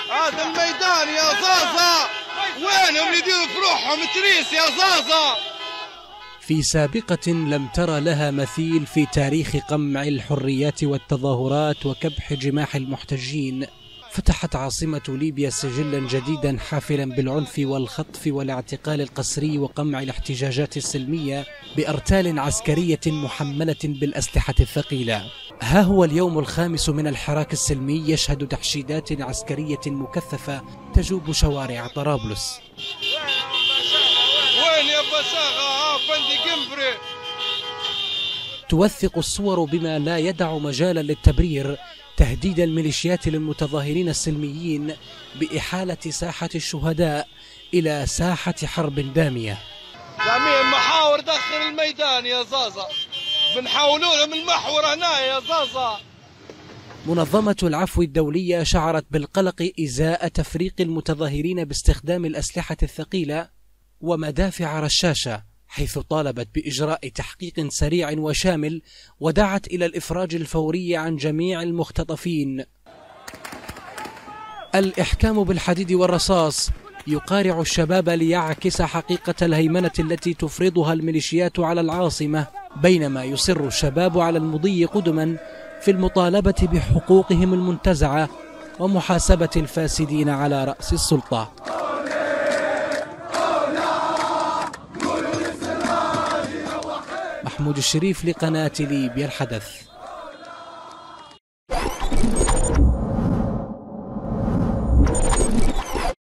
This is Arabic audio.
هذا الميدان يا زازا وينهم يديروا في روحهم تريس يا زازا. في سابقة لم ترى لها مثيل في تاريخ قمع الحريات والتظاهرات وكبح جماح المحتجين، فتحت عاصمة ليبيا سجلا جديدا حافلا بالعنف والخطف والاعتقال القسري وقمع الاحتجاجات السلمية بأرتال عسكرية محملة بالأسلحة الثقيلة. ها هو اليوم الخامس من الحراك السلمي يشهد تحشيدات عسكرية مكثفة تجوب شوارع طرابلس. وين يا بشاغة فندي قنبري؟ توثق الصور بما لا يدع مجالا للتبرير تهديد الميليشيات للمتظاهرين السلميين بإحالة ساحة الشهداء إلى ساحة حرب دامية. جميع محاور داخل الميدان يا زازا، بنحاولوا لهم المحور هنا يا زازا. منظمة العفو الدولية شعرت بالقلق إزاء تفريق المتظاهرين باستخدام الأسلحة الثقيلة ومدافع رشاشة، حيث طالبت بإجراء تحقيق سريع وشامل ودعت إلى الإفراج الفوري عن جميع المختطفين. الإحكام بالحديد والرصاص يقارع الشباب ليعكس حقيقة الهيمنة التي تفرضها الميليشيات على العاصمة، بينما يصر الشباب على المضي قدما في المطالبة بحقوقهم المنتزعة ومحاسبة الفاسدين على رأس السلطة. محمود الشريف لقناة ليبيا الحدث.